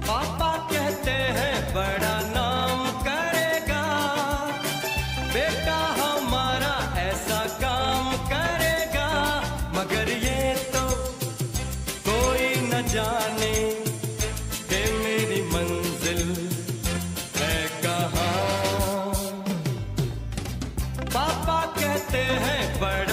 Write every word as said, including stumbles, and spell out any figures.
पापा कहते हैं बड़ा नाम करेगा, बेटा हमारा ऐसा काम करेगा। मगर ये तो कोई न जाने कि मेरी मंजिल है कहाँ। पापा कहते हैं बड़ा